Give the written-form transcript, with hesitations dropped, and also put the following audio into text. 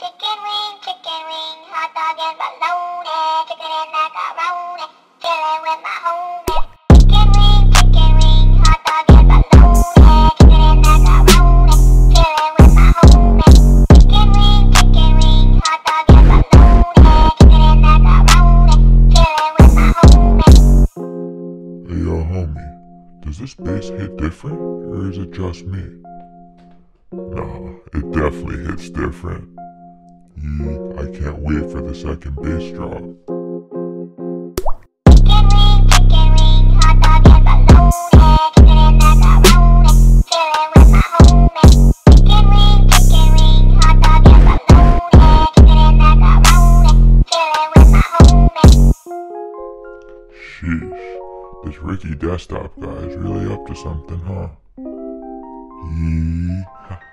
chicken wing, hot dog and bologna, chicken and macaroni, chillin' with my homies. Chicken wing, hot dog and bologna, chicken and macaroni, chillin' with my homies. Chicken wing, hot dog and bologna, chicken and macaroni, chillin' with my homies. Hey yo homie, does this bass hit different, or is it just me? Nah, it definitely hits different. I can't wait for the second bass drop. Chicken wing, hot dog and bologna, chicken and macaroni, chillin' with my homies. Chicken wing, hot dog and bologna, chicken and macaroni, chillin' with my homies. Sheesh, this Ricky Desktop guy is really up to something, huh?